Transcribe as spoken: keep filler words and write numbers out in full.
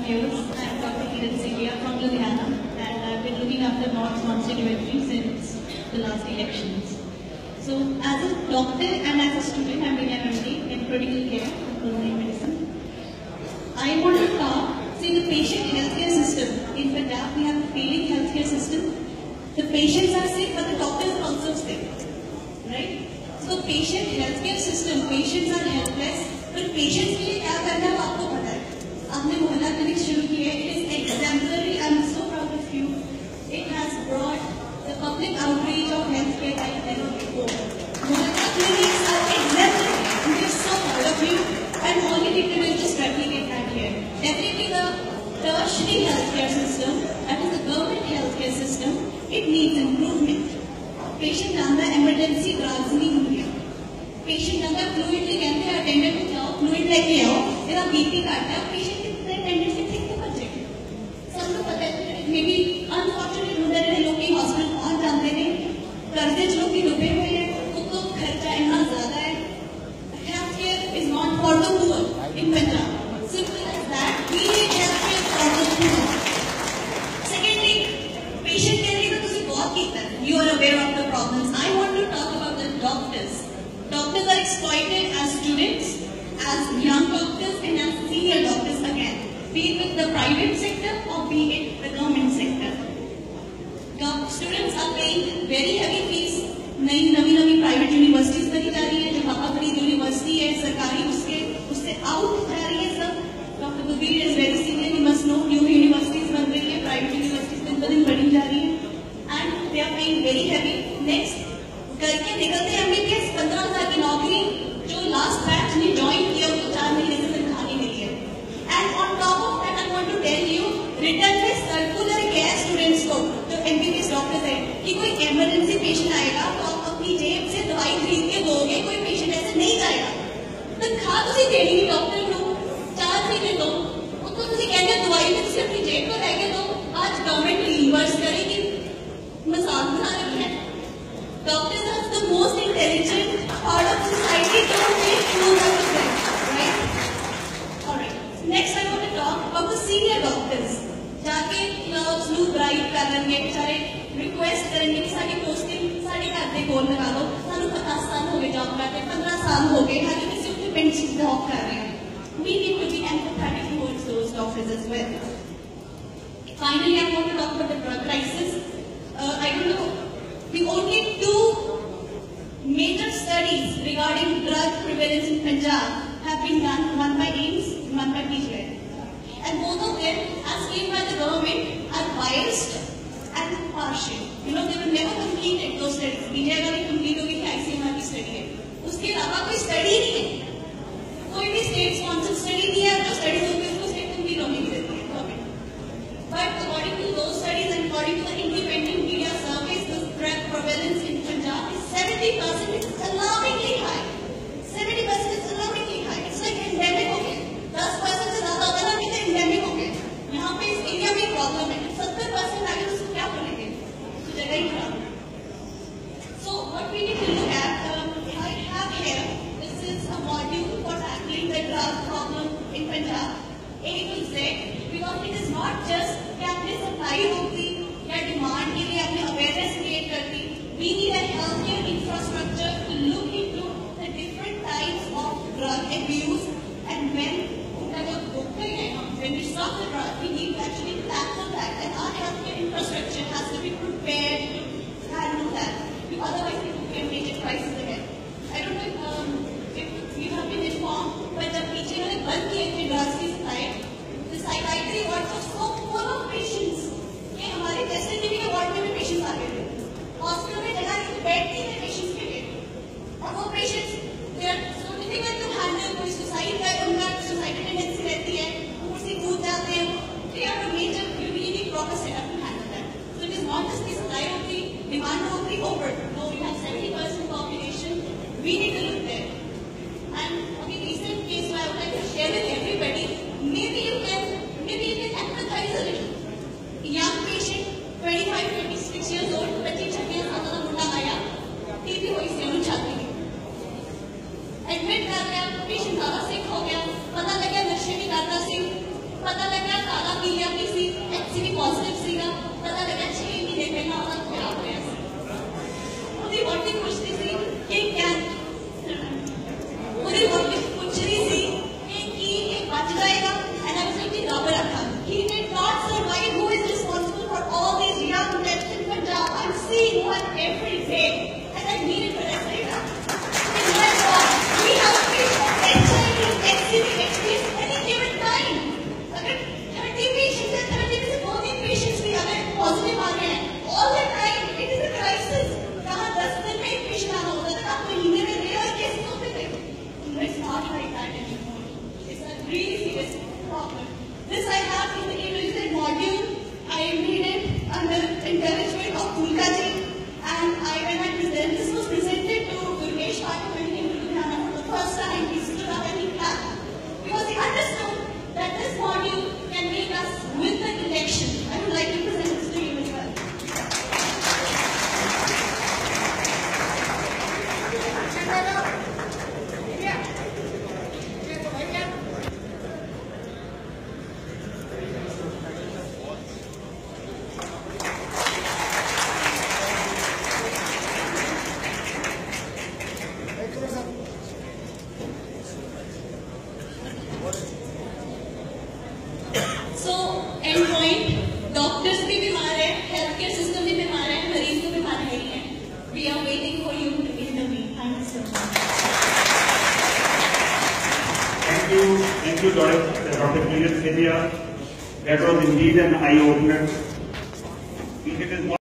viewers. I'm Doctor Kiran Sethia from Ludhiana, and I've been looking after North constituency since the last elections. So, as a doctor and as a student, I'm doing M D in critical care and pulmonary medicine. I want to talk, see the patient healthcare system. In Punjab, we have a failing healthcare system. The patients are sick, but the doctors are also sick, right? So, patient healthcare system, patients are helpless, but patients के लिए क्या करना है आपको पता है. आपने मोहल्ला क्लिनिक शुरू की है. It is exemplary. I'm so proud of you. It has brought the public outreach of healthcare like never before. Mohallah clinics are exemplary. We are so proud of you, and all you need to do is just replicate that here. Definitely the tertiary healthcare system, that is the government healthcare system, it needs improvement. Patient जाता है emergency drugs नहीं होंगे. Patient जाता है fluid ले कहते हैं attendant को जाओ fluid लेके आओ. तेरा B P काटता है patient कितने attendant से ठीक तो बचे. सबको पता है maybe unfortunately होता है लोग की hospital पहुंच जाते हैं कर्जे लोग की डूबे हुए हैं उनको खर्चा इतना ज़्यादा है. Healthcare is not for the poor in Punjab. Simple as that. We need healthcare for the poor. Secondly, patient के लिए तो तुझे बहुत कीता है. You are aware of the problems. I want to talk about the doctors. Doctors are exploited as students, as young doctors, and as senior doctors again, be it with the private sector or be it the government sector. Students are paying very heavy fees. नई नवी नवी private universities बनी जा रही है. जो पापा बड़ी university है सरकारी उसके उससे आउट जा रही है सब. Doctor Babir is very senior. You must know new universities बन रही है. प्राइवेट यूनिवर्सिटीज दिन ब दिन बढ़ी जा रही है. And they are paying very heavy. Next करके निकलते हैं एमबीबीएस पंद्रह हजार की नौकरी जो लास्ट बैच ने ज्वाइन किया उनको चार महीने से तनख्वाह मिली है. And on top of that I want to tell you return में सर्कुलर गया स्टूडेंट्स को जो एमबीबीएस डॉक्टर्स है कि कोई इमरजेंसी पेशेंट आएगा तो आप अपनी जेब से दवाई खरीद के दोगे. कोई पेशेंट ऐसे नहीं जाएगा. तनख्वाह तुझे देनी है डॉक्टर को चार महीने दो उसको तुझे कहते दवाई में तुझे अपनी जेब को लेके दो. आज गवर्नमेंट रिवर्स करेगी मजाक बना रही है. Doctors are the most intelligent part of society. Don't make fools out of them, right? All right. Next, I want to talk about the senior doctors. जाके क्लब्स लूप राइट कर लेंगे बेचारे request करेंगे कि सारी पोस्टिंग सारे घर के कोल लगा दो. सानू पचास साल हो गए जॉब करते पंद्रह साल हो गए हालांकि किसी उनके पिंड से जॉब कर रहे हैं. We need to be empathetic towards those doctors as well. Finally, I want to talk about the drug crisis. Uh, I don't know. The only two major studies regarding drug prevalence in Punjab have been done, one by AIIMS and one by P G I. And both of them, as claimed by the government, are biased and partial. You know, they were never completed, those studies. P G I वाली complete होगी कि I C M R की study है. उसके अलावा कोई study नहीं है. कोई भी state sponsored study नहीं है. जो studies होगी उसको state complete होने की देती है government. But according to those studies and according to the independent media surveys, the drug prevalence in Punjab is seventy percent. It's alarmingly high. seventy percent is alarmingly high. It's like endemic हो गया. ten percent से ज़्यादा होगा ना कि तो endemic हो गया. यहाँ पे इस एरिया में प्रॉब्लम है. seventy percent आगे तो उसको क्या बोलेंगे? तो जगह ही खराब. So what we need to look at, um, I have here. This is a module for tackling the drug problem in Punjab. A to Z, because it is not just कि आपने सप्लाई होती या demand के लिए आपने awareness create करती. We need a healthcare infrastructure to look into the different types of drug abuse and when अगर रोकते हैं हम when we stop the drug, we need to actually tackle that and our healthcare infrastructure has to be prepared to handle that. Otherwise, it will be a major crisis again. I don't know if, um, if you have been informed, but जब पीछे उन्होंने बंद किए थे drugs की supply, the psychiatry wards were so full of patients कि हमारे facility के वार्ड में भी पेशेंट्स आ गए थे. हॉस्पिटल में जगह नहीं बेड नहीं थे पेशेंट्स के लिए. और वो patients they are so difficult to handle. कोई सुसाइड का उनका सुसाइड टेंडेंसी रहती है. ऊपर से कूद जाते हैं. They are major you need proper setup to handle that. So it is not just the supply of the demand of the over. No we have seventy percent population. We need to look there. And अभी recent case I would like to share with everybody. We are waiting for you to intervene. Thank you so much. Thank you, thank you, Doctor Julius Sethia. That was indeed an eye-opener. It is